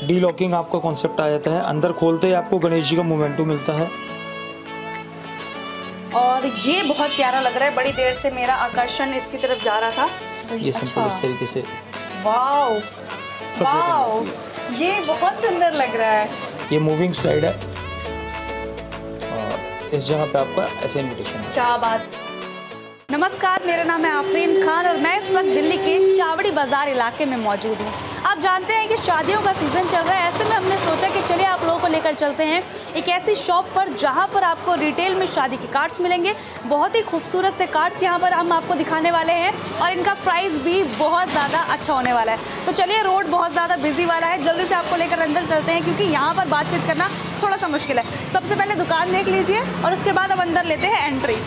D locking आपका concept आ जाता है। अंदर खोलते ही आपको गणेश जी का मोमेंटो मिलता है। और ये बहुत प्यारा लग रहा है, बड़ी देर से मेरा आकर्षण इसकी तरफ जा रहा था। तो ये सिंपल इस तरीके से। वाओ वाओ, ये बहुत सुंदर लग रहा है। ये मूविंग स्लाइड है और इस जगह पे आपका ऐसे इन्विटेशन है। क्या बात। नमस्कार, मेरा नाम है आफरीन खान और मैं इस वक्त दिल्ली के चावड़ी बाजार इलाके में मौजूद हूँ। आप जानते हैं कि शादियों का सीज़न चल रहा है, ऐसे में हमने सोचा कि चलिए आप लोगों को लेकर चलते हैं एक ऐसी शॉप पर जहाँ पर आपको रिटेल में शादी के कार्ड्स मिलेंगे। बहुत ही खूबसूरत से कार्ड्स यहाँ पर हम आपको दिखाने वाले हैं और इनका प्राइस भी बहुत ज़्यादा अच्छा होने वाला है। तो चलिए, रोड बहुत ज़्यादा बिजी वाला है, जल्दी से आपको लेकर अंदर चलते हैं क्योंकि यहाँ पर बातचीत करना थोड़ा सा मुश्किल है। सबसे पहले दुकान देख लीजिए और उसके बाद अब अंदर लेते हैं एंट्री।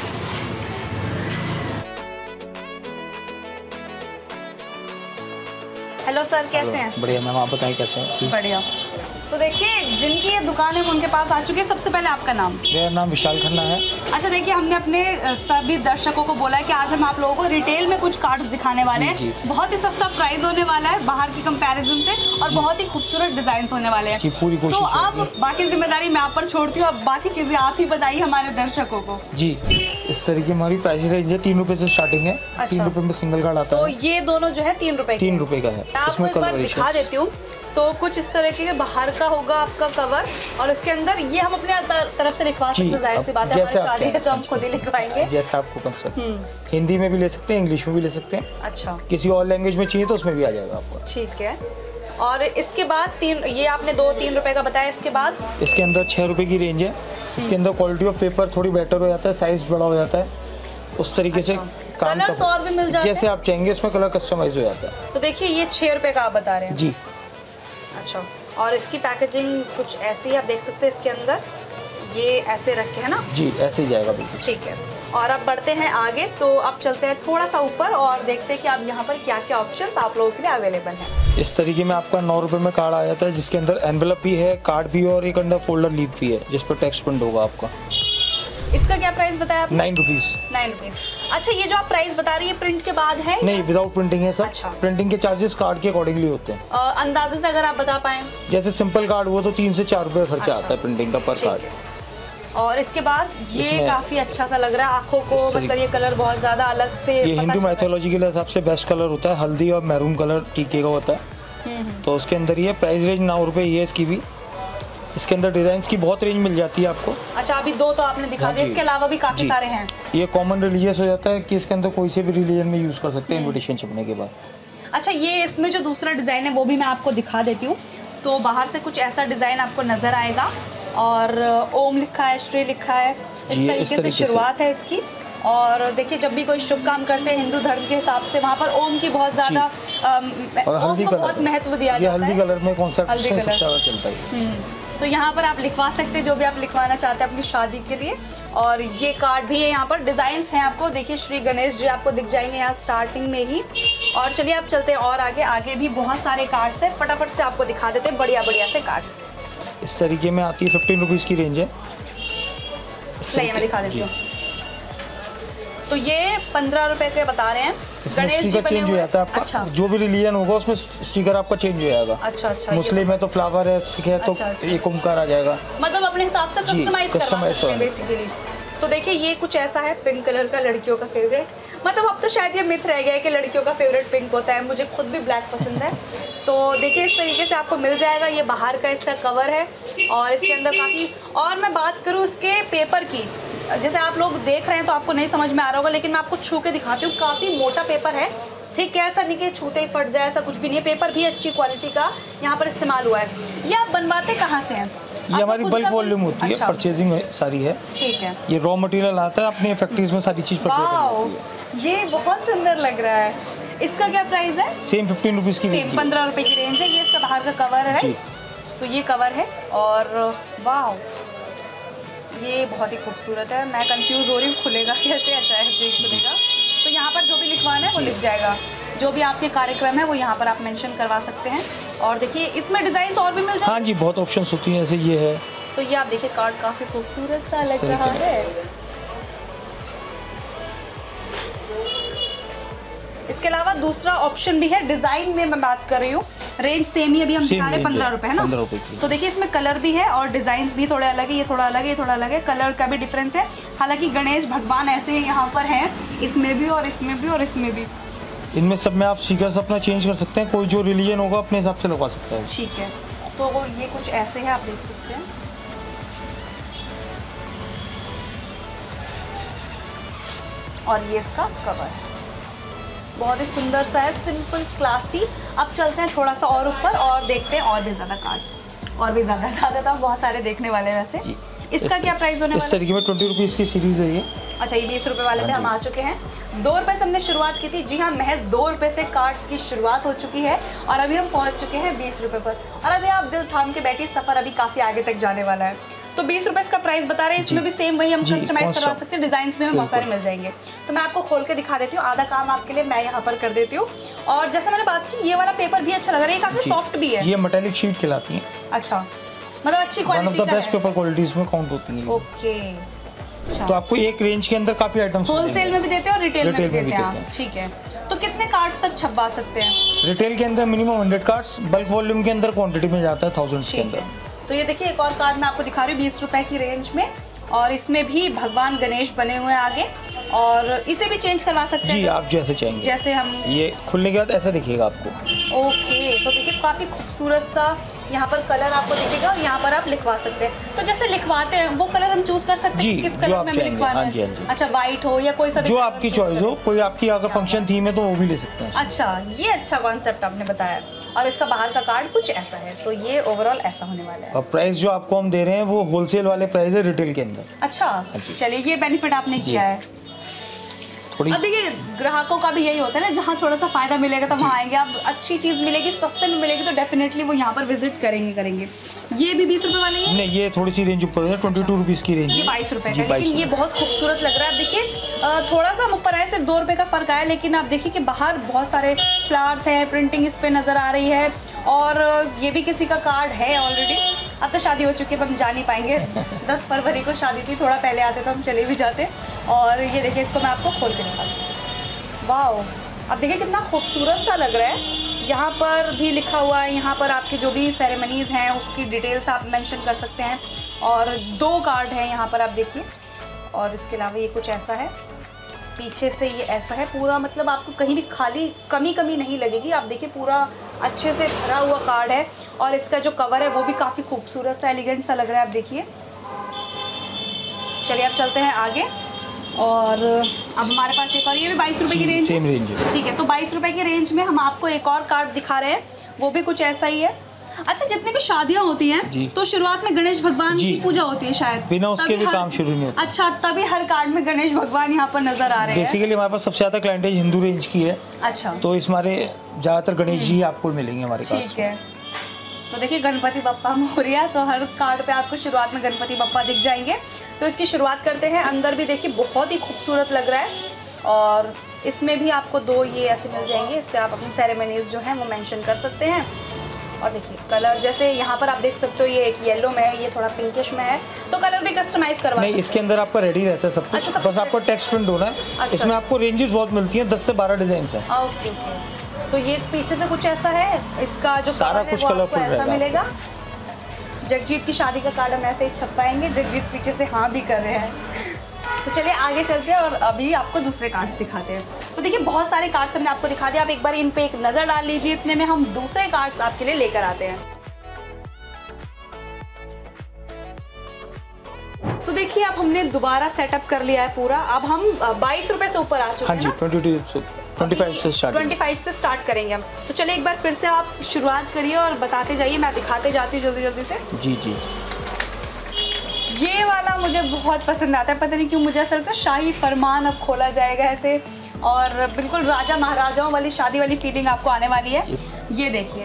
हेलो सर, कैसे हैं? बढ़िया मैम, आप बताएं कैसे हैं? बढ़िया। तो देखिए, जिनकी ये दुकान है वो उनके पास आ चुके हैं। सबसे पहले आपका नाम? मेरा नाम विशाल खन्ना है। अच्छा, देखिए हमने अपने सभी दर्शकों को बोला है कि आज हम आप लोगों को रिटेल में कुछ कार्ड्स दिखाने वाले हैं। बहुत ही सस्ता प्राइस होने वाला है बाहर की कंपैरिजन से और बहुत ही खूबसूरत डिजाइन होने वाले हैं। पूरी कोशिश। तो अब बाकी जिम्मेदारी मैं आप पर छोड़ती हूँ, अब बाकी चीजें आप ही बताइए हमारे दर्शकों को। जी, इस तरीके हमारी प्राइस रेंज है 3 रुपए से स्टार्टिंग है। 3 रुपए में सिंगल कार्ड आता है। तो ये दोनों जो है 3 रुपए 3 रुपए का है। आपको एक बार दिखा देती हूँ। तो कुछ इस तरह के बाहर का होगा आपका कवर और इसके अंदर ये हम अपने तरफ से लिखवा सकते हैं। जाहिर सी बात है, हमारी शादी है तो हम खुद ही लिखवाएंगे। जैसा आपको कंसेप्ट, हिंदी में भी ले सकते हैं, इंग्लिश में भी ले सकते हैं। अच्छा, किसी और लैंग्वेज में चाहिए तो उसमें भी आ जाएगा आपको। ठीक है। और इसके बाद ये आपने 3 रुपए का बताया। इसके बाद इसके अंदर 6 रुपए की रेंज है। इसके अंदर क्वालिटी ऑफ पेपर थोड़ी बेटर हो जाता है, साइज बड़ा हो जाता है, उस तरीके से कलर्स और भी मिल जाते हैं। जैसे आप चाहेंगे उसमें कलर कस्टमाइज हो जाता है। तो देखिए, ये 6 रुपए का आप बता रहे हैं जी। अच्छा, और इसकी पैकेजिंग कुछ ऐसी आप देख सकते हैं। इसके अंदर ये ऐसे रखे है ना? जी, ऐसे ही जाएगा बिल्कुल। ठीक है। और अब बढ़ते हैं आगे, तो अब चलते हैं थोड़ा सा ऊपर और देखते हैं कि अब यहाँ पर क्या क्या ऑप्शंस आप लोगों के लिए अवेलेबल हैं। इस तरीके में आपका 9 रुपए में कार्ड आ जाता है, जिसके अंदर एनवेलप भी है, कार्ड भी है और एक अंदर फोल्डर लीव भी है जिस पर टेक्स्ट प्रिंट होगा आपका। इसका क्या प्राइस बताया आपने? 9 रुपीज। 9 रुपीज। अच्छा, ये जो आप प्राइस बता रही है प्रिंट के बाद है? नहीं, विदाउट प्रिंटिंग है सर। अच्छा। प्रिंटिंग के चार्जेस कार्ड के अकॉर्डिंगली होते हैं। अंदाजे से अगर आप बता पाए। जैसे सिंपल कार्ड वो तो 3 से 4 रुपए खर्चा आता है प्रिंटिंग का पर कार्ड। और इसके बाद ये काफी अच्छा सा लग रहा है आंखों को, मतलब ये कलर बहुत ज्यादा अलग से। ये हिंदू माइथोलॉजी के हिसाब से बेस्ट कलर होता है, हल्दी और मैरून कलर टीके का होता है। तो उसके अंदर ये प्राइस रेंज 9 रुपए ये इसकी भी। इसके अंदर डिजाइन की बहुत रेंज मिल जाती है आपको। अच्छा, अभी 2 तो आपने दिखा दिया, इसके अलावा भी काफी सारे हैं। ये कॉमन रिलीजियस हो जाता है कि इसके अंदर कोई से भी रिलीजन में यूज कर सकते हैं इन्विटेशन छपने के बाद। अच्छा, ये इसमें जो दूसरा डिजाइन है वो भी मैं आपको दिखा देती हूँ। तो बाहर से कुछ ऐसा डिजाइन आपको नजर आएगा और ओम लिखा है, श्री लिखा है, इस तरीके से शुरुआत है इसकी। और देखिए, जब भी कोई शुभ काम करते हैं हिंदू धर्म के हिसाब से वहाँ पर ओम की बहुत ज्यादा और हल्दी कलर बहुत महत्व दिया जाता है। हल्दी कलर में कॉन्सेप्ट चलता है। तो यहाँ पर आप लिखवा सकते हैं जो भी आप लिखवाना चाहते हैं अपनी शादी के लिए। और ये कार्ड भी है, यहाँ पर डिजाइन्स हैं आपको। देखिए, श्री गणेश जी आपको दिख जाएंगे यहाँ स्टार्टिंग में ही। और चलिए आप चलते हैं और आगे भी बहुत सारे कार्ड्स हैं, फटाफट से आपको दिखा देते हैं बढ़िया बढ़िया से कार्ड्स। इस तरीके में आती है, 15 रुपीज़ की रेंज है। मैं दिखा देती हूँ। तो ये 15 रुपए के बता रहे हैं। गणेश जी का चेंज हो जाता है आपका। अच्छा। जो भी रिलीजन होगा उसमें स्टिकर आपका चेंज हो जाएगा। अच्छा अच्छा। मुस्लिम है तो फ्लावर है, सिख है तो एक ओमकार आ जाएगा। मतलब अपने हिसाब से कस्टमाइज करवा सकते हैं बेसिकली। तो देखिए, ये कुछ ऐसा है पिंक कलर का, लड़कियों का फेवरेट। मतलब अब तो शायद ये मिथ रह गया है कि लड़कियों का फेवरेट पिंक होता है। मुझे खुद भी ब्लैक पसंद है। तो देखिए, इस तरीके से आपको मिल जाएगा। ये बाहर का इसका कवर है और इसके अंदर काफ़ी। और मैं बात करूँ इसके पेपर की, जैसे आप लोग देख रहे हैं तो आपको नहीं समझ में आ रहा होगा, लेकिन मैं आपको छू के दिखाती हूँ। काफ़ी मोटा पेपर है, ठीक है, ऐसा नहीं कि छूते ही फट जाए, ऐसा कुछ भी नहीं है। पेपर भी अच्छी क्वालिटी का यहाँ पर इस्तेमाल हुआ है। ये आप बनवाते कहाँ से हैं? ये हमारी बल्क वॉल्यूम होती है। अच्छा। परचेजिंग सारी है। ठीक है। ये रॉ मटेरियल आता है, अपने फैक्ट्रीज में सारी चीज ये बहुत सुंदर लग रहा है। इसका क्या प्राइस है? सेम 15 रुपीज़ की। सेम 15 रुपए की रेंज है। ये इसका बाहर का कवर है। तो ये कवर है और वाह, ये बहुत ही खूबसूरत है। मैं कंफ्यूज हो रही हूँ, खुलेगा कैसे? अच्छा है, खुलेगा। तो यहाँ पर जो भी लिखवाना है वो लिख जाएगा। जो भी आपके कार्यक्रम है वो यहाँ पर आप मेंशन करवा सकते हैं। और देखिए, इसमें डिजाइन और भी मिल जाएंगे। हाँ जी, बहुत ऑप्शंस होती हैं, जैसे ये है। तो ये आप देखिए, कार्ड काफी खूबसूरत सा लग रहा है। इसके अलावा दूसरा ऑप्शन भी है, डिजाइन में मैं बात कर रही हूँ, रेंज सेम ही अभी हम दिखा रहे हैं 15 रुपए है ना। 15 रुपए की। तो देखिए इसमें कलर भी है और डिजाइन भी थोड़े अलग है, ये थोड़ा अलग है, ये थोड़ा अलग है, कलर का भी डिफरेंस है। हालांकि गणेश भगवान ऐसे यहाँ पर हैं, इसमें भी और इसमें भी और इसमें भी। इनमें सब में आप स्टिकर्स अपना चेंज कर सकते हैं, कोई जो रिलीजन होगा अपने हिसाब से लगवा सकता है। ठीक है, तो ये कुछ ऐसे है, आप देख सकते हैं। और ये इसका कवर है, बहुत ही सुंदर सा है, सिंपल क्लासी। अब चलते हैं थोड़ा सा और ऊपर और देखते हैं और भी ज़्यादा कार्ड्स, और भी ज़्यादा तो बहुत सारे देखने वाले हैं वैसे। इसका क्या प्राइस होने वाला है? इस तरीके में 20 रुपीज़ की सीरीज है ये। अच्छा, ये 20 रुपए वाले पे हम आ चुके हैं। 2 रुपए से हमने शुरुआत की थी, जी हाँ, महज 2 रुपए से कार्ड्स की शुरुआत हो चुकी है और अभी हम पहुंच चुके हैं 20 रुपए पर। और अभी आप दिल थाम के बैठिए, सफर अभी काफी आगे तक जाने वाला है। तो 20 रुपए इसका प्राइस बता रहे हैं, इसमें भी सेम वही हम कस्टमाइज करवा सकते हैं, डिजाइन भी हमें बहुत सारे मिल जाएंगे। तो मैं आपको खोल के दिखा देती हूँ, आधा काम आपके लिए मैं यहाँ पर कर देती हूँ। और जैसे मैंने बात की, ये वाला पेपर भी अच्छा लग रहा है, ये काफी सॉफ्ट भी है। ये मेटालिक शीट कहलाती है। अच्छा, मतलब अच्छी क्वालिटी का है। बेस्ट पेपर क्वालिटीज में काउंट होती है। ओके, अच्छा। तो आपको एक रेंज के अंदर काफी आइटम्स होलसेल में भी देते हैं और रिटेल में भी देते हैं। ठीक है, तो कितने कार्ड्स तक छपवा सकते हैं? रिटेल के अंदर मिनिमम 100 कार्ड्स, बल्क वॉल्यूम के अंदर क्वांटिटी में जाता है 1000 के अंदर। तो ये देखिए एक और कार्ड मैं आपको दिखा रही हूँ 20 रुपए की रेंज में, और इसमें भी भगवान गणेश बने हुए हैं आगे, और इसे भी चेंज करवा सकते हैं जी, आप जैसे चाहेंगे। जैसे हम ये खुलने के बाद ऐसा दिखेगा आपको। ओके, तो देखिए काफी खूबसूरत सा यहाँ पर कलर आपको दिखेगा और यहाँ पर आप लिखवा सकते हैं। तो जैसे लिखवाते हैं वो कलर हम चूज कर सकते हैं किस कलर में लिखवाना है? अच्छा, व्हाइट हो या कोई सा जो आपकी चॉइस हो, कोई आपकी अगर फंक्शन थीम है तो वो भी ले सकते हैं। अच्छा, ये अच्छा कॉन्सेप्ट आपने बताया। और इसका बाहर का कार्ड कुछ ऐसा है, तो ये ओवरऑल ऐसा होने वाला है। और प्राइस जो आपको हम दे रहे हैं वो होलसेल वाले प्राइस है रिटेल के अंदर। अच्छा, चलिए ये बेनिफिट आपने किया है। अब देखिए ग्राहकों का भी यही होता है ना, जहाँ थोड़ा सा फायदा मिलेगा तो वहाँ आएंगे। अब अच्छी चीज मिलेगी, सस्ते में मिलेगी तो डेफिनेटली वो यहाँ पर विजिट करेंगे। ये भी 20 रुपए वाले हैं? नहीं, ये थोड़ी सी रेंज ऊपर है, 22 रुपीज़ की रेंज। ये 22 रुपए का, लेकिन ये बहुत खूबसूरत लग रहा है। आप देखिए थोड़ा सा हम ऊपर आए, सिर्फ 2 रुपए का फर्क आया, लेकिन आप देखिए कि बाहर बहुत सारे फ्लावर्स हैं, प्रिंटिंग इस पे नजर आ रही है। और ये भी किसी का कार्ड है ऑलरेडी। अब तो शादी हो चुकी है, हम जा नहीं पाएंगे। 10 फरवरी को शादी थी, थोड़ा पहले आते तो हम चले भी जाते। और ये देखिए, इसको मैं आपको खोल के दिखाती हूँ। वाओ, अब देखिए कितना खूबसूरत सा लग रहा है। यहाँ पर भी लिखा हुआ है, यहाँ पर आपके जो भी सेरेमनीज़ हैं उसकी डिटेल्स आप मेंशन कर सकते हैं। और 2 कार्ड हैं यहाँ पर, आप देखिए। और इसके अलावा ये कुछ ऐसा है, पीछे से ये ऐसा है पूरा, मतलब आपको कहीं भी खाली कमी नहीं लगेगी। आप देखिए पूरा अच्छे से भरा हुआ कार्ड है। और इसका जो कवर है वो भी काफ़ी खूबसूरत सा, एलिगेंट सा लग रहा है। आप देखिए, चलिए अब चलते हैं आगे। और अब हमारे पास एक और, ये भी 22 रुपए की रेंज, सेम रेंज है। ठीक है, तो 22 रुपए की रेंज में हम आपको एक और कार्ड दिखा रहे हैं, वो भी कुछ ऐसा ही है। अच्छा, जितनी भी शादियां होती हैं तो शुरुआत में गणेश भगवान की पूजा होती है शायद, बिना उसके भी काम शुरू नहीं होता। अच्छा, तभी हर कार्ड में गणेश भगवान यहाँ पर नजर आ रहे हैं। बेसिकली हमारे पास सबसे ज्यादा क्लाइंटेज हिंदू रेंज की है। अच्छा, तो इस हमारे ज्यादातर गणेश जी आपको मिलेंगे हमारे पास। ठीक है, तो देखिए गणपति बप्पा मोरिया, तो हर कार्ड पे आपको शुरुआत में गणपति बप्पा दिख जाएंगे। तो इसकी शुरुआत करते हैं। अंदर भी देखिए बहुत ही खूबसूरत लग रहा है। और इसमें भी आपको 2 ये ऐसे मिल जाएंगे, इस पर आप अपनी सेरेमनीज जो है वो मेंशन कर सकते हैं। और देखिए कलर, जैसे यहाँ पर आप देख सकते हो, ये एक येलो में है, ये थोड़ा पिंकिश में है, तो कलर भी कस्टमाइज करवा नहीं, इसके अंदर आपका रेडी रहता है सब कुछ। अच्छा, बस आपको टेक्स्ट प्रिंट होना है। अच्छा, इसमें आपको रेंजेस बहुत मिलती हैं, 10 से 12 डिजाइन है। ओके ओके, तो ये पीछे से कुछ ऐसा है, इसका जो सारा कुछ कलरफुल ऐसा मिलेगा। जगजीत की शादी का कार्ड हम ऐसे ही छपाएंगे, जगजीत पीछे से हाँ भी कर रहे हैं। तो चलिए आगे चलते हैं और अभी आपको दूसरे कार्ड्स दिखाते हैं। तो देखिए बहुत सारे कार्ड्स हमने आपको दिखा दिया, आप एक बार इन पे एक नजर डाल लीजिए। इतने में हम दूसरे कार्ड्स आपके लिए लेकर आते हैं। तो देखिए अब हमने दोबारा सेटअप कर लिया है पूरा। अब हम 22 रुपए से ऊपर आ चुके हैं। हाँ जी, 25 से स्टार्ट करेंगे हम। तो चलिए एक बार फिर से आप शुरुआत करिए और बताते जाइए, मैं दिखाते जाती हूँ जल्दी जल्दी से। जी जी, ये वाला मुझे बहुत पसंद आता है, पता नहीं क्यों मुझे ऐसा लगता है शाही फरमान अब खोला जाएगा ऐसे, और बिल्कुल राजा महाराजाओं वाली शादी वाली फीलिंग आपको आने वाली है। ये देखिए,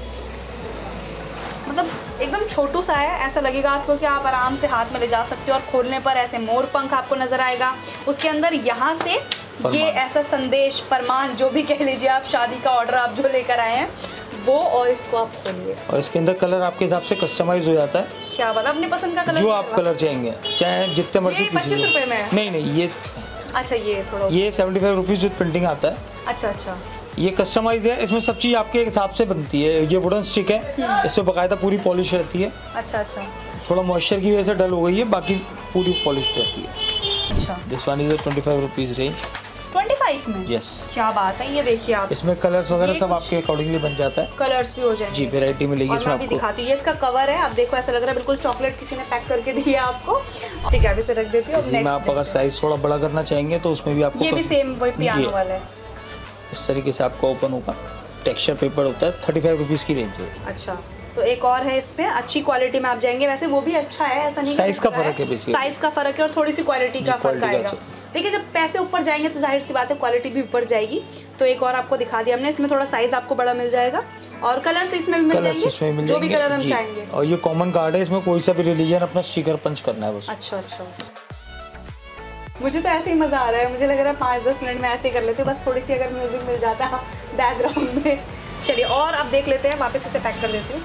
मतलब एकदम छोटू सा है, ऐसा लगेगा आपको कि आप आराम से हाथ में ले जा सकते हो। और खोलने पर ऐसे मोर पंख आपको नजर आएगा। उसके अंदर यहाँ से ये ऐसा संदेश, फरमान जो भी कह लीजिए आप, शादी का ऑर्डर आप जो लेकर आए हैं वो, और इसको आप खोलिए। और इसके अंदर कलर आपके हिसाब से कस्टमाइज हो जाता है। क्या बात, अपनी पसंद का कलर जो आप कलर चाहेंगे, चाहे जितने मर्जी। 25 रुपए में? नहीं, ये अच्छा, ये थोड़ा, ये 75 रुपीज़ विद प्रिंटिंग आता है। अच्छा अच्छा, ये कस्टमाइज है, इसमें सब चीज़ आपके हिसाब से बनती है। ये वुडन स्टिक है, इसमें बाकायदा पूरी पॉलिश रहती है। अच्छा अच्छा, थोड़ा मॉइस्चर की वजह से डल हो गई है, बाकी पूरी पॉलिश रहती है। अच्छा, this one is 25 rupees range. 25 में? यस। क्या बात है, ये देखिए आप, इसमें कलर्स वगैरह ये सब कुछ आपके अकॉर्डिंगली बन जाता है। कलर्स भी हो जाएंगे जी, वैरायटी मिलेगी और इसमें मैं भी आपको। दिखाती हूँ। ये इसका कवर है, आप देखो ऐसा लग रहा है बिल्कुल चॉकलेट किसी ने पैक करके दिया आपको। ठीक है, अभी से रख देती हूँ। इसमें आप अगर साइज थोड़ा बड़ा करना चाहेंगे तो उसमें भी आपको ये भी सेम वही पियानो वाला है। इस तरीके से आपको ओपन होगा। टेक्सचर पेपर होता है, 35 रुपीज़ की रेंज है। अच्छा, तो एक और है इसमें, अच्छी क्वालिटी में आप जाएंगे, वैसे वो भी अच्छा है, ऐसा नहीं साइज का फर्क है बेसिकली, साइज का फर्क है और थोड़ी सी क्वालिटी का फर्क आएगा। देखिए जब पैसे ऊपर जाएंगे तो जाहिर सी बात है क्वालिटी भी ऊपर जाएगी। तो एक और आपको दिखा दिया हमने, इसमें थोड़ा साइज आपको बड़ा मिल जाएगा और कलर्स इसमें भी मिल जाएंगे, जो भी कलर हम चाहेंगे। और ये कॉमन कार्ड है, इसमें कोई सा भी रिलीजन अपना स्टिकर पंच करना है बस। अच्छा अच्छा, मुझे तो ऐसे ही मजा आ रहा है, मुझे लग रहा है 5-10 मिनट में ऐसे ही कर लेते हैं, बस थोड़ी सी अगर म्यूजिक मिल जाता है बैकग्राउंड में। चलिए और अब देख लेते हैं, वापस इसे पैक कर देती हूँ।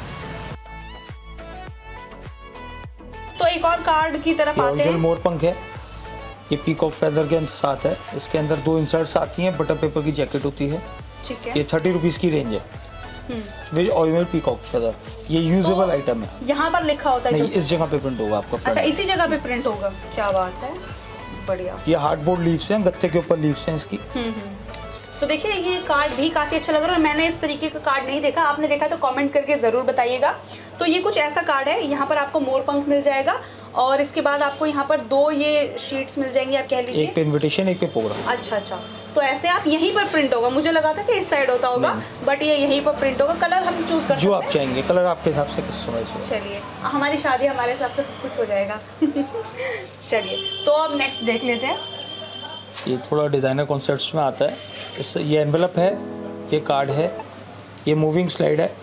तो एक और कार्ड की तरफ आते हैं। मोर पंख है, ये पीकॉक फेदर के साथ है। इसके अंदर 2 इंसर्ट्स आती हैं, बटर पेपर की जैकेट होती है। ठीक है, ये 30 रुपीज़ की रेंज है। विद ऑरिजिनल पीकॉक फेदर, ये यूजेबल आइटम है। यहाँ पर लिखा होता है नहीं, इस जगह पे प्रिंट होगा आपका। अच्छा, इसी जगह पे प्रिंट होगा, क्या बात है, बढ़िया। ये हार्डबोर्ड लीव्स हैं, गत्ते के ऊपर लीव्स हैं इसकी। तो देखिए ये कार्ड भी काफ़ी अच्छा लग रहा है, मैंने इस तरीके का कार्ड नहीं देखा, आपने देखा तो कमेंट करके ज़रूर बताइएगा। तो ये कुछ ऐसा कार्ड है, यहाँ पर आपको मोर पंख मिल जाएगा और इसके बाद आपको यहाँ पर 2 ये शीट्स मिल जाएंगी, आप कह लीजिए। एक पे इनविटेशन, एक पे प्रोग्राम। अच्छा अच्छा, तो ऐसे आप यहीं पर प्रिंट होगा, मुझे लगा था कि इस साइड होता होगा, बट ये यहीं पर प्रिंट होगा। कलर हम चूज कर सकते हैं जो आप चाहेंगे, कलर आपके हिसाब से कस्टमाइज हो। चलिए, हमारी शादी हमारे हिसाब से सब कुछ हो जाएगा। चलिए, तो अब नेक्स्ट देख लेते हैं। ये थोड़ा डिज़ाइनर कॉन्सेप्ट्स में आता है। ये एनवेलप है, ये कार्ड है, ये मूविंग स्लाइड है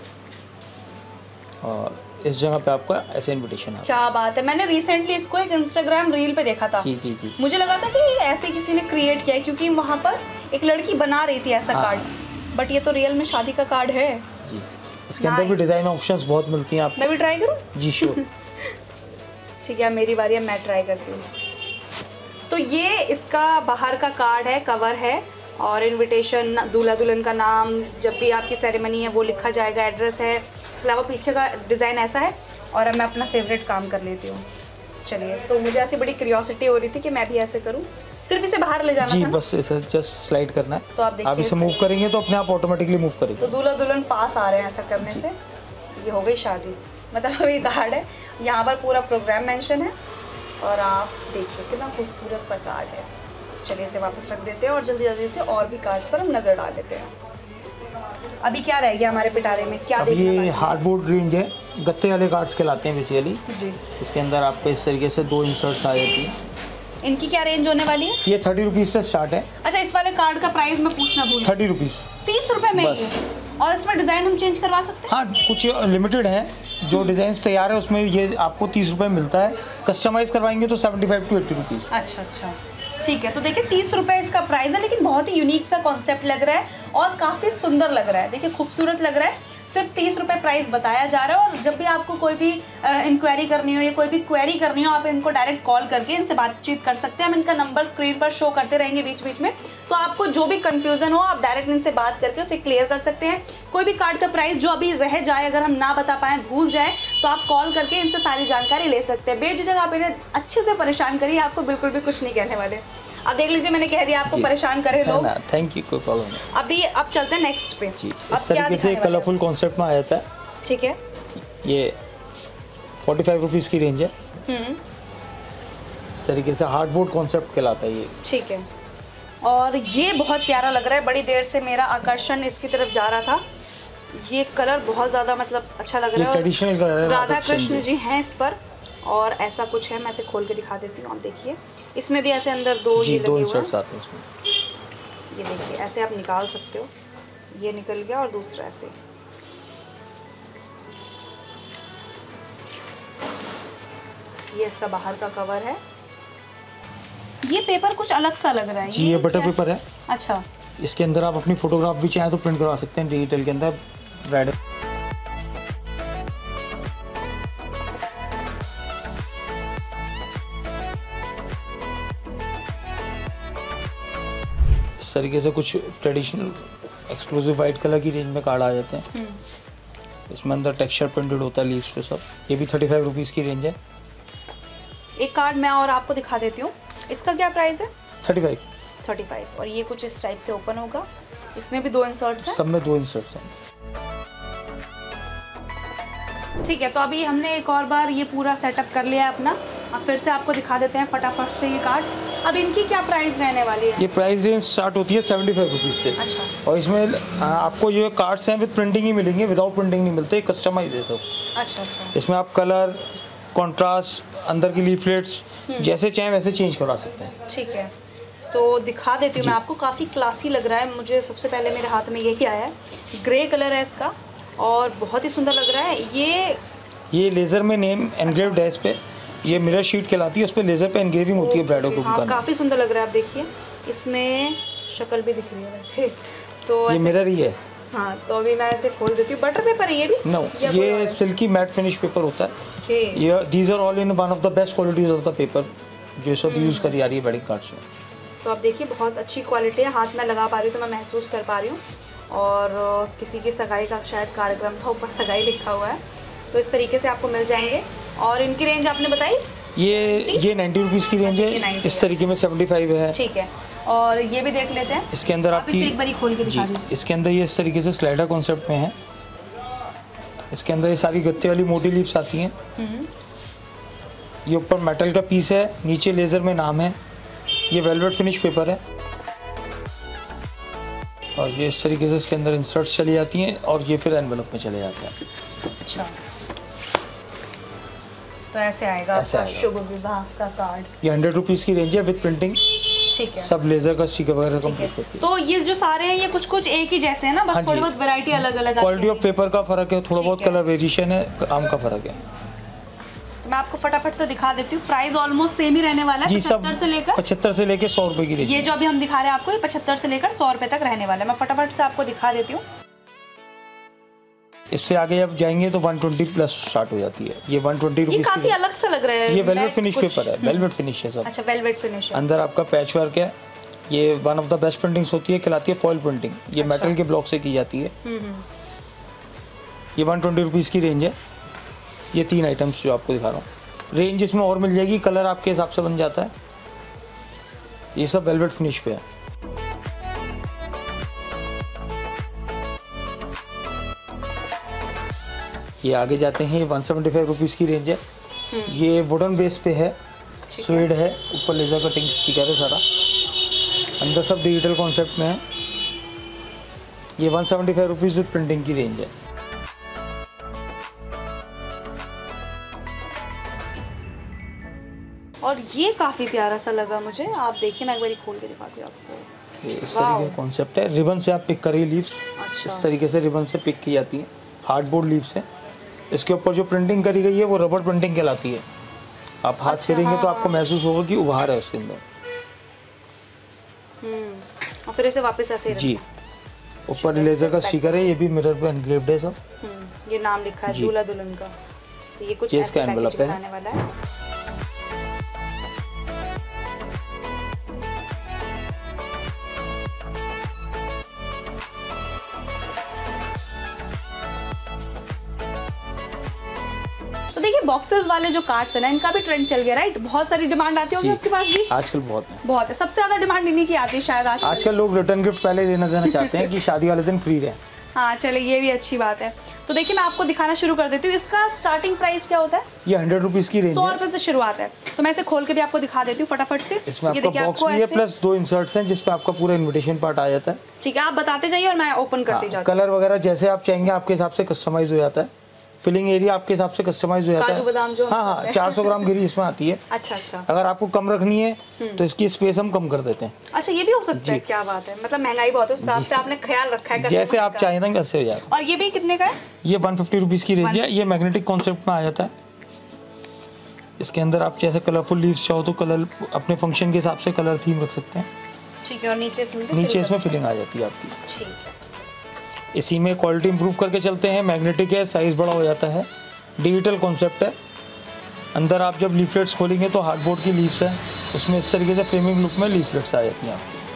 और इस जगह पे आपका ऐसे इनविटेशन है। क्या बात है, मैंने रिसेंटली इसको एक इंस्टाग्राम रील पे देखा था। जी जी जी। मुझे लगा था कि ऐसे किसी ने क्रिएट किया है, क्योंकि वहाँ पर एक लड़की बना रही थी ऐसा कार्ड, बट ये तो रियल में शादी का कार्ड है जी। इसके अंदर भी डिज़ाइन ऑप्शंस बहुत मिलती हैं आपको। मैं भी ट्राई करूँ? जी श्योर। ठीक है, मेरी बारी है, मैं ट्राई करती हूँ। तो ये इसका बाहर का कार्ड है, कवर है और इनविटेशन, दूल्हा दुल्हन का नाम, जब भी आपकी सेरेमनी है वो लिखा जाएगा, एड्रेस है। इसके अलावा पीछे का डिज़ाइन ऐसा है और अब मैं अपना फेवरेट काम कर लेती हूँ। चलिए, तो मुझे ऐसी बड़ी क्यूरियोसिटी हो रही थी कि मैं भी ऐसे करूँ। सिर्फ इसे बाहर ले जाना जी, था ना? बस इसे जस्ट स्लाइड करना है। तो आप देखिए, आप इसे मूव करेंगे तो अपने आप ऑटोमेटिकली मूव करेगा। तो दूल्हा दुल्हन पास आ रहे हैं ऐसा करने से। ये हो गई शादी, मतलब ये कार्ड है, यहाँ पर पूरा प्रोग्राम मेंशन है और आप देखिए कितना खूबसूरत सा कार्ड है। चलिए इसे वापस रख देते हैं और जल्दी जल्दी से और भी कार्ड्स पर हम नज़र डाल लेते हैं। अभी क्या रह गया हमारे पिटारे में, क्या देखना? ये हार्डबोर्ड रेंज है, गत्ते वाले कार्ड्स कहलाते हैं बेसिकली जी। इसके अंदर आपको इस तरीके से 2 इंसर्ट्स आ जाती हैं। इनकी क्या रेंज होने वाली है? ये 30 रुपीज़ से स्टार्ट है। अच्छा, इस वाले कार्ड का प्राइस मैं पूछना भूल गई। 30 रुपीज़, 30 रुपए में बस। ये? और इसमें डिज़ाइन हम चेंज करवा सकते हैं? हाँ, कुछ लिमिटेड है, जो डिज़ाइन तैयार है उसमें ये आपको 30 रुपये मिलता है। कस्टमाइज करवाएंगे तो 75 to 80 रुपीज़। अच्छा अच्छा, ठीक है। तो देखिए 30 रुपये इसका प्राइस है, लेकिन बहुत ही यूनिक सा कॉन्सेप्ट लग रहा है और काफ़ी सुंदर लग रहा है। देखिए खूबसूरत लग रहा है। सिर्फ 30 रुपये प्राइस बताया जा रहा है और जब भी आपको कोई भी इंक्वायरी करनी हो या कोई भी क्वेरी करनी हो, आप इनको डायरेक्ट कॉल करके इनसे बातचीत कर सकते हैं। हम इनका नंबर स्क्रीन पर शो करते रहेंगे बीच बीच में, तो आपको जो भी कन्फ्यूज़न हो आप डायरेक्ट इनसे बात करके उसे क्लियर कर सकते हैं। कोई भी कार्ड का प्राइस जो अभी रह जाए, अगर हम ना बता पाएँ, भूल जाएँ, तो आप कॉल करके इनसे सारी जानकारी ले सकते हैं। बेझिझक आप इन्हें अच्छे से परेशान करिए, आपको बिल्कुल भी कुछ नहीं कहने वाले। अब देख लीजिए, मैंने कह दिया आपको परेशान करे लोग। थैंक यू, कोई प्रॉब्लम नहीं। अब चलते हैं नेक्स्ट पे। जी, इस तरीके से कलरफुल कॉन्सेप्ट में आ जाता है। ठीक है, ये 45 रुपीज़ की रेंज है। इस तरीके से हार्डबोर्ड कॉन्सेप्ट कहलाता है ये। ठीक है, और ये बहुत प्यारा लग रहा है। बड़ी देर से मेरा आकर्षण इसकी तरफ जा रहा था। ये कलर बहुत ज़्यादा मतलब अच्छा लग रहा है। ट्रेडिशनल कलर है, राधा कृष्ण जी हैं इस पर और ऐसा कुछ है। मैं इसे खोल के दिखा देती हूँ, आप देखिए। इसमें भी ऐसे अंदर 2 ये लगे हुए हैं। 2 इंसर्ट्स आते हैं इसमें। ये देखिए, ऐसे आप निकाल सकते हो। ये निकल गया और दूसरा ऐसे। ये इसका बाहर का कवर है। ये पेपर कुछ अलग सा लग रहा है। जी, ये बटर पेपर है। अच्छा, इसके अंदर आप अपनी फोटोग्राफ भी चाहें तो प्रिंट करवा सकते हैं डिजिटल के अंदर। रेड इस इस तरीके से कुछ ट्रेडिशनल एक्सक्लूसिव वाइट कलर की रेंज में कार्ड आ जाते हैं। इसमें अंदर टेक्सचर प्रिंटेड होता है लीव्स पे सब। ये भी 35 रुपीज़ की रेंज है। एक कार्ड मैं और आपको दिखा देती हूँ, इसका क्या प्राइस है? 35। और ये कुछ इस टाइप से ओपन होगा। इसमें भी 2 इंसर्ट्स हैं। सब में 2 इंसर्ट्स हैं। ठीक है, तो अभी हमने एक और बार ये पूरा सेटअप कर लिया है अपना। अब फिर से आपको दिखा देते हैं फटाफट से ये कार्ड्स। अब इनकी क्या प्राइस रहने वाली है? ये प्राइस रेंज स्टार्ट होती है 75 रुपीज़ से। अच्छा। और इसमें आपको जो कार्ड्स हैं विद प्रिंटिंग ही मिलेंगे, विदाउट प्रिंटिंग नहीं मिलते, कस्टमाइज है सब। अच्छा। इसमें आप कलर, कॉन्ट्रास्ट, अंदर की लीफलेट्स जैसे चाहें वैसे चेंज करवा सकते हैं। ठीक है, तो दिखा देती हूँ मैं आपको। काफ़ी क्लासी लग रहा है मुझे। सबसे पहले मेरे हाथ में यही आया है, ग्रे कलर है इसका और बहुत ही सुंदर लग रहा है। ये लेज़र में नेम एनग्रेव्ड है इस पे। ये मिरर शीट कहलाती है, उस पे लेज़र पे एनग्रेविंग होती है ब्राइडो के ऊपर। काफ़ी सुंदर लग रहा है। आप देखिए इसमें शक्ल भी दिख रही है वैसे तो। ये मिरर ही है। हाँ, तो अभी मैं ऐसे खोल देती हूँ। बटर पेपर है ये भी? नो, ये सिल्की मैट फिनिश पेपर होता है। ये these are all in one of the best qualities of the paper जो सब यूज़ करी जा रही है वेडिंग कार्ड्स में। तो आप देखिए बहुत अच्छी क्वालिटी है। हाथ में लगा पा रही हूँ तो मैं महसूस कर पा रही हूँ। और किसी की सगाई का शायद कार्यक्रम था, ऊपर सगाई लिखा हुआ है। तो इस तरीके से आपको मिल जाएंगे। और इनकी रेंज आपने बताई? ये 90 रुपीज़ की रेंज है। इस तरीके में 75 है। ठीक है, और ये भी देख लेते हैं। इसके अंदर आपकी एक बारी खोल के दिखा दीजिए। इसके अंदर ये इस तरीके से स्लाइडर कॉन्सेप्ट में है। इसके अंदर ये सारी गत्ते वाली मोटी लीव्स आती हैं। ये ऊपर मेटल का पीस है, नीचे लेज़र में नाम है। ये वेलवेट फिनिश पेपर है और ये इस तरीके से इसके अंदर इंसर्ट्स चली जाती हैं और ये फिर एनवेलप में चले जाते हैं। अच्छा, तो ऐसे आएगा शुभ विवाह का कार्ड। ये 100 रुपीज़ की रेंज है विद प्रिंटिंग। ठीक है, सब लेजर का स्टिकर वगैरह कंप्लीट होती है। तो ये जो सारे हैं ये कुछ एक ही जैसे हैं ना, बस थोड़ी बहुत वैरायटी अलग अलग है। क्वालिटी ऑफ पेपर का फर्क है, थोड़ा बहुत कलर वेरिएशन है, काम का फर्क है। तो मैं आपको फटाफट से दिखा देती हूँ। प्राइस ऑलमोस्ट सेम ही रहने वाला है। 75 से लेकर 100 रुपए की रेंज। ये जो अभी हम दिखा रहे हैं आपको, ये 75 से लेकर 100 रुपए तक रहने वाला है। मैं फटाफट से आपको दिखा देती हूँ। इससे आगे जब जाएंगे तो 120 प्लस स्टार्ट हो जाती है। ये 120 रुपीज़। ये काफी अलग सा लग रहा है। ये वेलवेट फिनिश पेपर है, वेलवेट फिनिश है सब। अच्छा, वेलवेट फिनिश है। अंदर आपका पैच वर्क है। ये one of the best printings होती है, कहलाती है फॉइल प्रिंटिंग। ये मेटल के ब्लॉक से की जाती है। ये 120 रुपीज़ की रेंज है। ये 3 आइटम्स जो आपको दिखा रहा हूँ। रेंज इसमें और मिल जाएगी, कलर आपके हिसाब से बन जाता है। ये सब वेलवेट फिनिश पे है। ये आगे जाते हैं। ये 175 रुपीज़ की रेंज है। ये वुडन बेस पे है, स्वेड है, ऊपर लेजर कटिंग स्टिकर है सारा, अंदर सब डिजिटल कॉन्सेप्ट में है। ये 175 रुपीज़ विद प्रिंटिंग की रेंज है। और ये काफ़ी प्यारा सा लगा मुझे। आप देखिए, मैं एक बार खोल के दिखाती हूँ आपको। ये इस तरीके का कॉन्सेप्ट है। रिबन से आप पिक करिए लीव्स। इस तरीके से रिबन से पिक की जाती है। हार्डबोर्ड लीव्स है। इसके ऊपर जो प्रिंटिंग करी गई है वो रबर प्रिंटिंग कहलाती है। आप हाथ से करेंगे तो आपको महसूस होगा कि उभार है उसके अंदर। और फिर इसे वापस ऐसे जी, ऊपर लेजर का स्टिकर है। ये भी मिरर पे एनग्रेव्ड है सब। ये नाम लिखा है दूल्हा दुल्हन का। तो ये कुछ ऐसे पैकेजिंग आने वाला है। देखिए बॉक्सेस वाले जो कार्ड्स है ना, इनका भी ट्रेंड चल गया, राइट? बहुत सारी डिमांड आती होगी आपके पास भी आजकल। बहुत है। सबसे ज्यादा डिमांड इन्हीं की आती है शायद आजकल लोग रिटर्न गिफ्ट पहले देना चाहते हैं कि शादी वाले दिन फ्री रहे। हाँ, चलिए ये भी अच्छी बात है। तो देखिए मैं आपको दिखाना शुरू कर देती हूँ। इसका स्टार्टिंग प्राइस क्या होता है? ये 100 रुपीज़ की रेंज है। 100 रुपए से शुरुआत है। तो मैं इसे खोल के भी आपको दिखा देती हूँ फटाफट से। इसमें आपका बॉक्स भी है प्लस 2 इंसर्ट्स हैं जिसपे आपका पूरा इनविटेशन पार्ट आ जाता है। ठीक है, आप बताते जाइए और मैं ओपन करती जाती हूँ। कलर वगैरह जैसे आप चाहेंगे आपके हिसाब से कस्टमाइज हो जाता है। फिलिंग एरिया आपके हिसाब से कस्टमाइज हो जाता है। काजू बादाम जो हाँ, 400 ग्राम गिरी इसमें आती है। अच्छा। अगर आपको कम रखनी है तो इसकी स्पेस हम कम कर देते हैं। अच्छा, ये भी हो सकता है। क्या बात है, मतलब महंगाई बहुत है, उस हिसाब से आपने ख्याल रखा है। जैसे आप चाहेंगे वैसे हो जाएगा। और ये भी कितने का है? ये 150 रुपीज़ की रेंज है। ये मैग्नेटिक कॉन्सेप्ट में आ जाता है। इसके अंदर आप जैसे कलरफुल लीव्स चाहो तो कलर अपने फंक्शन के हिसाब से कलर थीम रख सकते हैं। ठीक है, और नीचे इसमें फिलिंग आ जाती है आपकी। ठीक है, इसी में क्वालिटी इंप्रूव करके चलते हैं। मैग्नेटिक है, साइज बड़ा हो जाता है, डिजिटल कॉन्सेप्ट है। अंदर आप जब लीफलेट्स खोलेंगे तो हार्डबोर्ड की लीव्स है, उसमें इस तरीके से फ्रेमिंग लुक में लीफलेट्स आ जाती हैं आपकी।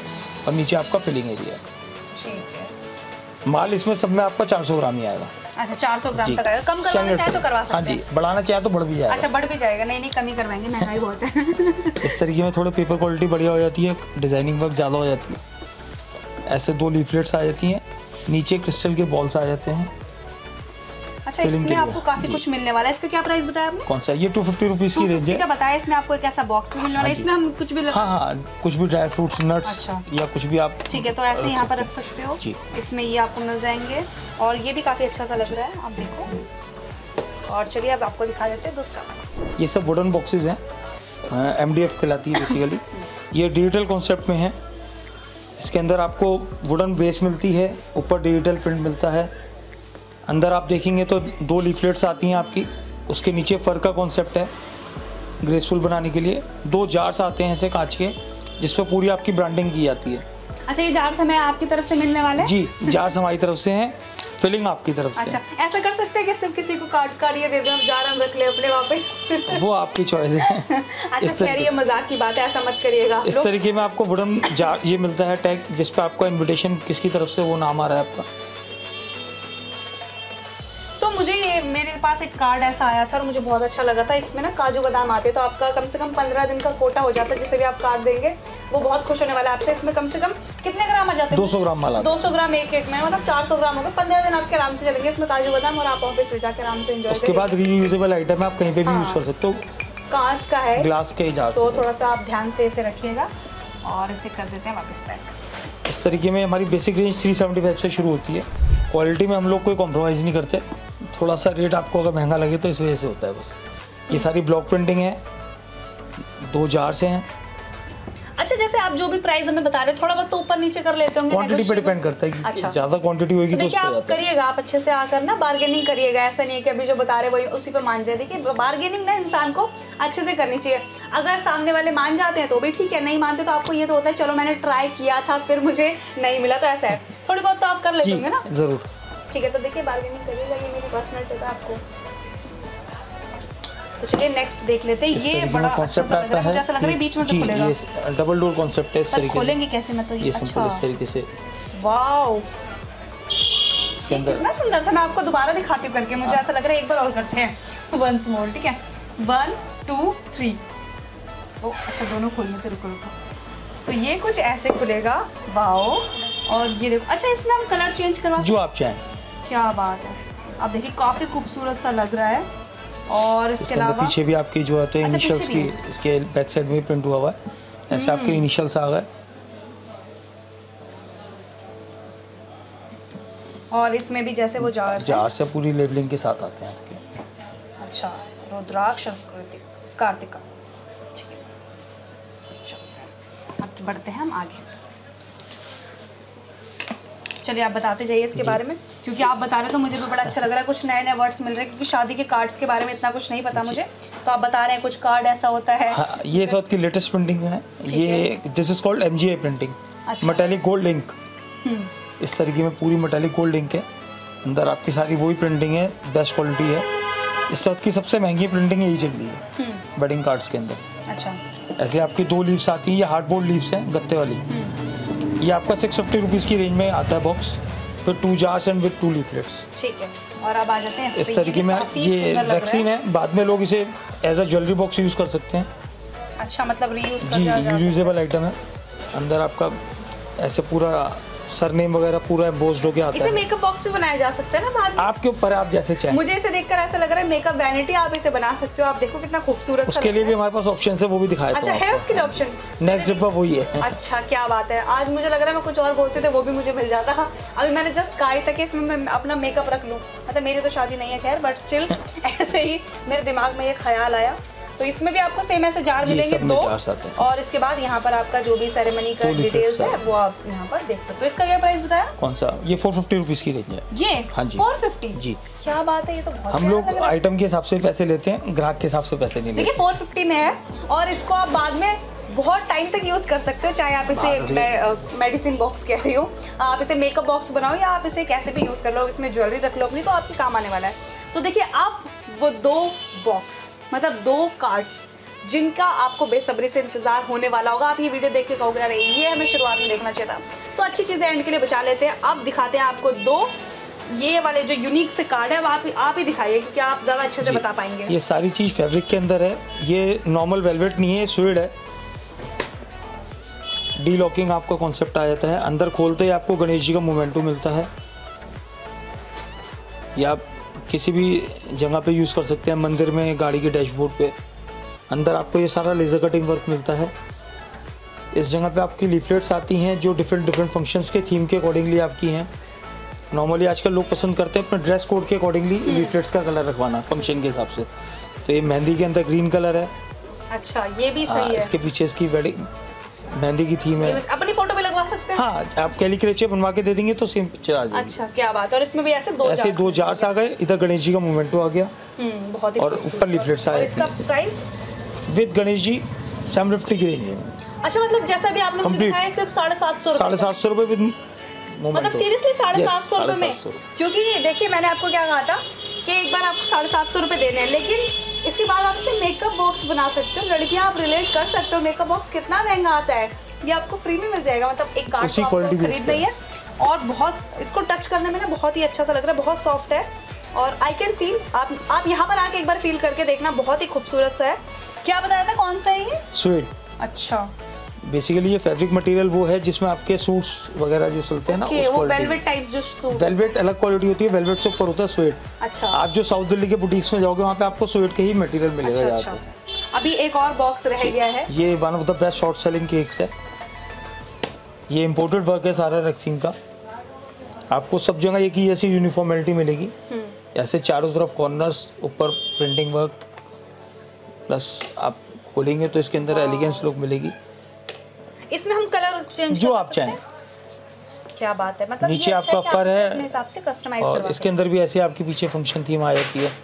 और नीचे आपका फिलिंग एरिया है। ठीक है। माल इसमें सब में आपका 400 ग्राम ही आएगा। अच्छा 400 ग्राम तक आएगा। कम करवाना चाहे तो करवा सकते हैं। हाँ जी, बढ़ाना चाहे तो बढ़ भी जाएगा। अच्छा बढ़ भी जाएगा। नहीं कम ही करवाएंगे, महंगाई बहुत है। इस तरीके में थोड़े पेपर क्वालिटी बढ़िया हो जाती है, डिजाइनिंग वर्क ज़्यादा हो जाती है। ऐसे 2 लीफलेट्स आ जाती हैं, नीचे क्रिस्टल के बॉल्स आ जाते हैं। अच्छा इसमें आपको काफी कुछ मिलने वाला है। इसका क्या प्राइस बताया आपने? कौन सा? ये 250 रुपीज़ की रेंज है। का बताया। इसमें आपको एक ऐसा बॉक्स भी मिलने वाला है। इसमें हम कुछ भी हाँ, कुछ भी ड्राई फ्रूट्स, नट्स या कुछ भी आप। ठीक है, तो ऐसे यहाँ पर रख सकते हो। इसमें ये आपको मिल जाएंगे और ये भी काफी अच्छा सा लग रहा है, आप देखो। और चलिए अब आपको दिखा देते हैं दूसरा। ये सब वुडन बॉक्सेस हैं, MDF कहलाती है बेसिकली। ये डिजिटल कॉन्सेप्ट में है। इसके अंदर आपको वुडन बेस मिलती है, ऊपर डिजिटल प्रिंट मिलता है। अंदर आप देखेंगे तो 2 लीफलेट्स आती हैं आपकी, उसके नीचे फर का कॉन्सेप्ट है ग्रेसफुल बनाने के लिए। 2 जार्स आते हैं ऐसे कांच के, जिस पर पूरी आपकी ब्रांडिंग की जाती है। अच्छा ये जार्स हमें आपकी तरफ से मिलने वाले हैं? जी, जार्स हमारी तरफ से हैं, फिलिंग आपकी तरफ से। अच्छा ऐसा कर सकते हैं कि सिर्फ किसी को काट ये दे दें, हम जार हम रख ले अपने वापस? वो आपकी चॉइस है। अच्छा खैर ये मजाक की बात है, ऐसा मत करिएगा। इस तरीके में आपको वुडन जार ये मिलता है टैग, जिस पे आपका इन्विटेशन किसकी तरफ से वो नाम आ रहा है आपका। तो मुझे ये मेरे पास एक कार्ड ऐसा आया था और मुझे बहुत अच्छा लगा था। इसमें ना काजू बादाम आते, तो आपका कम से कम 15 दिन का कोटा हो जाता है। जिसे भी आप कार्ड देंगे वो बहुत खुश होने वाला है आपसे। इसमें कम से कम कितने ग्राम आ जाते हैं? 200 ग्राम माल। 200 ग्राम एक में, मतलब 400 ग्राम होगा। 15 दिन आपके आराम से चलेंगे इसमें काजू बादाम, और आप ऑफिस ले जाकर आराम से एंजॉय करेंगे। उसके बाद रीयूजेबल आइटम है, आप कहीं पे भी यूज कर सकते हो। कांच का है, ग्लास के जार तो थोड़ा सा आप ध्यान से इसे रखिएगा और इसे कर देते हैं वापस पैक। इस तरीके में हमारी बेसिक रेंज 375 से शुरू होती है। क्वालिटी में हम लोग कोई कॉम्प्रोमाइज़ नहीं करते। थोड़ा सा रेट आपको अगर महंगा लगे तो इस वजह से होता है बस। ये सारी ब्लॉक प्रिंटिंग है, 2 जार्स हैं। अच्छा जैसे आप जो भी प्राइस हमें बता रहे हैं, थोड़ा बहुत तो ऊपर नीचे कर लेते होंगे? क्वांटिटी पे डिपेंड करता है कि अच्छा। ज़्यादा क्वांटिटी होगी तो उस पे आप करिएगा, आप अच्छे से आकर ना बार्गेनिंग करिएगा। ऐसा नहीं है कि अभी जो बता रहे वही उसी पे मान जाए। देखिए बार्गेनिंग ना इंसान को अच्छे से करनी चाहिए। अगर सामने वाले मान जाते हैं तो भी ठीक है, नहीं मानते तो आपको ये तो होता है चलो मैंने ट्राई किया था फिर मुझे नहीं मिला, तो ऐसा है। थोड़ी बहुत तो आप कर लेते होंगे ना? जरूर। ठीक है, तो देखिए बार्गेनिंग करिएगा, ये मेरी पर्सनल टिप है आपको। तो चलिए नेक्स्ट देख लेते हैं। ये बड़ा अच्छा सा लग रहा है, मुझे ऐसा लग रहा है बीच में से खुलेगा। ये डबल डोर कॉन्सेप्ट है इस तरीके से। खोलेंगे कैसे? मैं तो ये सिंपल इस तरीके से। वाओ इसके अंदर कितना सुंदर था। मैं आपको दोबारा दिखाती हूँ करके, मुझे ऐसा लग रहा है एक बार और करते हैं। वंस मोर, ठीक है 1 2 3। ओ अच्छा दोनों खोलने थे, रुको। तो ये कुछ ऐसे खुलेगा। वाओ, और ये देखो। अच्छा इसमें हम कलर चेंज करवा जो आप चाहें। क्या बात है। आप देखिए काफी खूबसूरत सा लग रहा है। और इसके अलावा पीछे भी आपकी जो है इनिशियल्स की, इसके बैक साइड में प्रिंट हुआ है। ऐसे आपके इनिशियल्स आ गए। और इसमें भी जैसे वो जार से पूरी लेबलिंग के साथ आते हैं आपके। अच्छा रुद्राक्ष कार्तिका, ठीक है। अब बढ़ते हैं हम आगे। चलिए आप बताते जाइए इसके बारे में, क्योंकि आप बता रहे तो मुझे भी बड़ा अच्छा लग रहा है। कुछ नए नए वर्ड्स मिल रहे हैं, क्योंकि शादी के कार्ड्स के बारे में इतना कुछ नहीं पता मुझे। तो आप बता रहे हैं कुछ कार्ड ऐसा होता है। हाँ, ये इस वक्त की लेटेस्ट प्रिंटिंग है। ये this is called MGA printing, metallic gold ink. इस तरीके में पूरी मेटालिक गोल्ड इंक है। अंदर आपकी सारी वही प्रिंटिंग है, बेस्ट क्वालिटी है। इस वक्त की सबसे महंगी प्रिंटिंग यही चल रही है वेडिंग कार्ड्स के अंदर। अच्छा ऐसे आपकी 2 लीव्स आती हैं। ये हार्डबोर्ड लीव्स हैं गत्ते वाली। ये आपका 650 रुपीज़ की रेंज में आता है बॉक्स, फिर 2 जार्स एंड विद 2 लीफलेट्स। ठीक है, और अब आ जाते हैं इस तरीके में। ये वैक्सीन है, बाद में लोग इसे as a jewellery box use कर सकते हैं। अच्छा मतलब रीयूज जी, रीयूजेबल आइटम है। अंदर आपका ऐसे पूरा सरनेम वगैरह पूरा एम्बोस्ड होके आता है। इसे मेकअप बॉक्स भी बनाया जा सकता है ना बाद में? आपके ऊपर, आप जैसे चाहें। मुझे इसे देखकर ऐसा लग रहा है मेकअप वैनिटी आप इसे बना सकते हो। आप देखो कितना खूबसूरत। उसके लिए भी हमारे पास ऑप्शन है, वो भी दिखाया। अच्छा है उसके लिए ऑप्शन? नेक्स्ट डिब्बा वही है। अच्छा क्या बात है। आज मुझे लग रहा है मैं कुछ और बोलते थे वो भी मुझे मिल जाता। अभी मैंने जस्ट कहा था कि इसमें मैं अपना मेकअप रख लूँ। मतलब मेरी तो शादी नहीं है खैर, बट स्टिल ऐसे ही मेरे दिमाग में ये ख्याल आया। तो इसमें भी आपको सेम ऐसे जार मिलेंगे 2, और इसके बाद यहाँ पर आपका जो भी सेरेमनी का डिटेल्स है वो आप यहाँ पर देख सकते हो। इसका क्या प्राइस बताया? कौन सा? ये 450 रुपीज़ की रेंज है। ये हाँ जी 450 जी। क्या बात है, ये तो बहुत हम लोग आइटम के हिसाब से पैसे लेते हैं, ग्राहक के हिसाब से पैसे नहीं लेते। देखिए 450 में है, और इसको आप बाद में बहुत टाइम तक यूज़ कर सकते हो। चाहे आप इसे मेडिसिन बॉक्स कह रही हो, आप इसे मेकअप बॉक्स बनाओ, या आप इसे कैसे भी यूज़ कर लो। इसमें ज्वेलरी रख लो अपनी, तो आपके काम आने वाला है। तो देखिए अब वो 2 बॉक्स मतलब 2 कार्ड्स जिनका आपको बेसब्री से इंतजार होने वाला होगा। आप ये वीडियो देख के कहोगे अरे ये हमें शुरुआत में देखना चाहिए था। तो अच्छी चीज़ें एंड के लिए बचा लेते हैं। अब दिखाते हैं आपको दो ये वाले जो यूनिक से कार्ड है, आप ही दिखाइए क्योंकि आप ज़्यादा अच्छे से बता पाएंगे। ये सारी चीज़ फैब्रिक के अंदर है। ये नॉर्मल वेलवेट नहीं है, स्वीड है। डी लॉकिंग आपका कॉन्सेप्ट आ जाता है। अंदर खोलते ही आपको गणेश जी का मोमेंटो मिलता है। या आप किसी भी जगह पे यूज़ कर सकते हैं, मंदिर में, गाड़ी के डैशबोर्ड पे। अंदर आपको ये सारा लेज़र कटिंग वर्क मिलता है। इस जगह पे आपकी लीफलेट्स आती हैं जो डिफरेंट फंक्शंस के थीम के अकॉर्डिंगली आपकी हैं। नॉर्मली आजकल लोग पसंद करते हैं अपने ड्रेस कोड के अकॉर्डिंगली लीफलेट्स का कलर रखवाना फंक्शन के हिसाब से। तो ये मेहंदी के अंदर ग्रीन कलर है। अच्छा, ये भी सही है। इसके पीछे इसकी वेडिंग मेहंदी की थीम है। अपनी फोटो पे लगवा सकते हैं। हाँ, आप कैलिक्रेचर बनवा के दे देंगे तो सेम पिक्चर आ जाएगी। अच्छा, क्या बात है। और इसमें भी ऐसे दो जार्स आ गए। इधर गणेश जी का मोमेंटो आ गया। बहुत ही और ऊपर लीफलेट्स आए। इसका प्राइस विद गणेश जी 750 की रेंज है। अच्छा, मतलब जैसा भी आपने मुझे दिखाया सिर्फ 750 रुपए विद मतलब सीरियसली 750 रुपए में। क्योंकि देखिए मैंने आपको क्या कहा था कि एक बार आपको 750 रुपए देने हैं, लेकिन इसके बाद आप इसे मेकअप बॉक्स बना सकते हो। लड़कियां आप रिलेट कर सकते हो मेकअप बॉक्स कितना महंगा आता है, ये आपको फ्री में मिल जाएगा। मतलब एक कार्ड आपको खरीदना ही है। और बहुत इसको टच करने में ना बहुत ही अच्छा सा लग रहा है, बहुत सॉफ्ट है। और आई कैन फील, आप यहाँ पर आके एक बार फील करके देखना, बहुत ही खूबसूरत सा है। क्या बताया था, कौन सा है ये? स्वीड। अच्छा, बेसिकली ये फैब्रिक मटेरियल वो है जिसमें आपके सूट्स वगैरह जो चलते हैं ना, वो वेलवेट टाइप जो सूट। वेलवेट अलग क्वालिटी होती है, वेलवेट से ऊपर होता है स्वेट। अच्छा, आप जो साउथ दिल्ली के बुटीक्स में जाओगे वहाँ पे आपको स्वेट के ही मटेरियल मिलेगा। अच्छा। अभी एक और बॉक्स रह गया है। ये one of the best short selling cakes है। ये इम्पोर्टेड वर्क है सारा रेक्सिन का। आपको सब जगह एक ही ऐसी यूनिफॉर्मेलिटी मिलेगी। ऐसे चारों तरफ कॉर्नर्स, ऊपर प्रिंटिंग वर्क, प्लस आप खोलेंगे तो इसके अंदर एलिगेंस लुक मिलेगी। इसमें हम कलर चेंज जो आप चाहें। क्या बात है। मतलब नीचे आपका फर है अपने हिसाब से कस्टमाइज और करवा इसके अंदर भी ऐसे आपके पीछे फंक्शन थीम आ जाती है।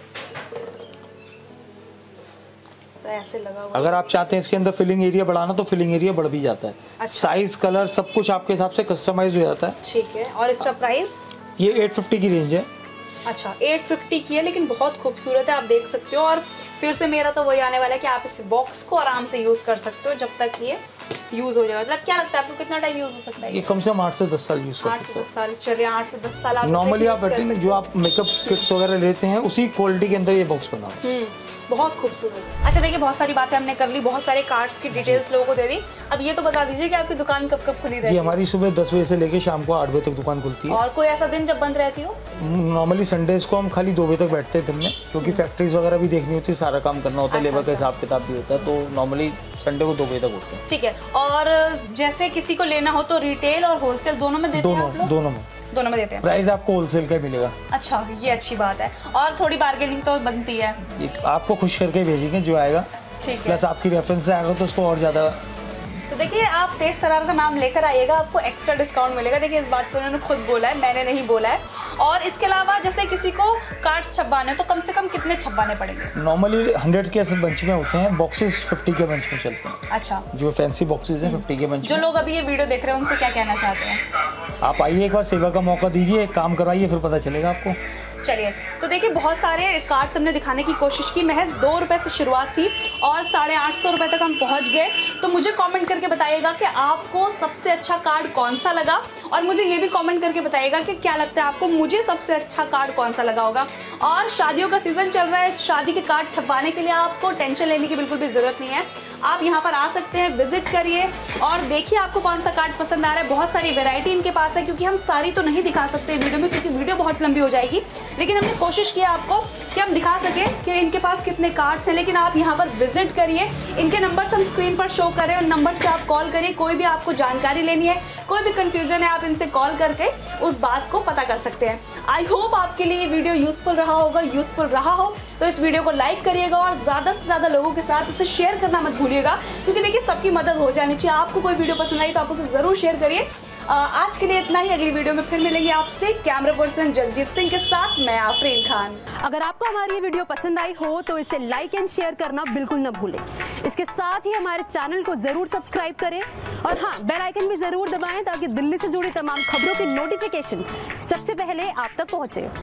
तो ऐसे लगा हुआ। अगर आप चाहते हैं इसके अंदर फिलिंग एरिया बढ़ाना तो फिलिंग एरिया बढ़ भी जाता है। अच्छा। साइज, कलर सब कुछ आपके हिसाब से कस्टमाइज हो जाता है। ठीक है। और इसका प्राइस? ये 850 की रेंज है। अच्छा, 850 की है, लेकिन बहुत खूबसूरत है, आप देख सकते हो। और फिर से मेरा तो वही आने वाला है कि आप इस बॉक्स को आराम से यूज़ कर सकते हो जब तक ये यूज़ हो जाएगा। मतलब क्या लगता है आपको कितना टाइम यूज़ हो सकता है? ये कम से कम 8 से 10 साल यूज़ कर सकते हो। 8 से 10 साल। चलिए 8 से 10 साल आप नॉर्मली आप जो आप मेकअप किट्स वगैरह लेते हैं उसी क्वालिटी के अंदर ये बॉक्स बना है। बहुत खूबसूरत। अच्छा, देखिए बहुत सारी बातें हमने कर ली, बहुत सारे कार्ड्स की डिटेल्स लोगों को दे दी। अब ये तो बता दीजिए कि आपकी दुकान कब कब खुली रहती है? जी, हमारी सुबह 10 बजे से लेकर शाम को 8 बजे तक दुकान खुलती है। और कोई ऐसा दिन जब बंद रहती हो? नॉर्मली संडेज को हम खाली 2 बजे तक बैठते हैं दिन में, क्योंकि फैक्ट्रीज वगैरह भी देखनी होती है, सारा काम करना होता है, लेबर का हिसाब किताब भी होता है। तो नॉर्मली संडे को 2 बजे तक होते हैं। ठीक है। और जैसे किसी को लेना हो तो रिटेल और होलसेल दोनों में देते हैं आप लोग? दोनों में देते हैं। प्राइस आपको होलसेल का मिलेगा। अच्छा, ये अच्छी बात है। और थोड़ी बार्गेनिंग तो बनती है। आपको खुश करके भेजेंगे जो आएगा। ठीक है। प्लस आपकी रेफरेंस से आएगा तो उसको और ज़्यादा। तो देखिए, आप तेज तरार का नाम लेकर आइएगा, आपको एक्स्ट्रा डिस्काउंट मिलेगा। देखिए, इस बात को उन्होंने खुद बोला है, मैंने नहीं बोला है। और इसके अलावा जैसे किसी को कार्ड्स छपवाने तो कम से कम कितने छपवाने पड़ेंगे? नॉर्मली 100 के ऐसे बंच में होते हैं, बॉक्सेस 50 के बंच में चलते हैं। अच्छा, जो फैंसी बॉक्सेस हैं 50 के बंच। जो लोग अभी ये वीडियो देख रहे हैं उनसे क्या कहना चाहते हैं? आप आइए, एक बार सेवा का मौका दीजिए, काम करवाइए, फिर पता चलेगा आपको। चलिए, तो देखिए बहुत सारे कार्ड्स हमने दिखाने की कोशिश की। महज 2 रुपये से शुरुआत थी और 850 रुपये तक हम पहुंच गए। तो मुझे कमेंट करके बताइएगा कि आपको सबसे अच्छा कार्ड कौन सा लगा, और मुझे ये भी कमेंट करके बताइएगा कि क्या लगता है आपको मुझे सबसे अच्छा कार्ड कौन सा लगा होगा। और शादियों का सीज़न चल रहा है, शादी के कार्ड छपवाने के लिए आपको टेंशन लेने की बिल्कुल भी ज़रूरत नहीं है। आप यहाँ पर आ सकते हैं, विजिट करिए और देखिए आपको कौन सा कार्ड पसंद आ रहा है। बहुत सारी वैरायटी इनके पास है, क्योंकि हम सारी तो नहीं दिखा सकते वीडियो में, क्योंकि वीडियो बहुत लंबी हो जाएगी। लेकिन हमने कोशिश किया आपको कि हम दिखा सकें कि इनके पास कितने कार्ड्स हैं। लेकिन आप यहाँ पर विजिट करिए, इनके नंबर्स हम स्क्रीन पर शो करें, उन नंबर से आप कॉल करिए। कोई भी आपको जानकारी लेनी है, कोई भी कंफ्यूजन है, आप इनसे कॉल करके उस बात को पता कर सकते हैं। आई होप आपके लिए ये वीडियो यूजफुल रहा होगा। यूजफुल रहा हो तो इस वीडियो को लाइक करिएगा और ज़्यादा से ज़्यादा लोगों के साथ इसे शेयर करना मत भूलिएगा, क्योंकि देखिए सबकी मदद हो जानी चाहिए। आपको कोई वीडियो पसंद आई तो आप उसे ज़रूर शेयर करिए। आज के लिए इतना ही। अगली वीडियो में फिर मिलेंगे आपसे। कैमरा पर्सन जगजीत सिंह के साथ मैं आफरीन खान। अगर आपको हमारी ये वीडियो पसंद आई हो तो इसे लाइक एंड शेयर करना बिल्कुल न भूलें। इसके साथ ही हमारे चैनल को जरूर सब्सक्राइब करें और हाँ, बेल आइकन भी जरूर दबाएं ताकि दिल्ली से जुड़ी तमाम खबरों की नोटिफिकेशन सबसे पहले आप तक पहुंचे।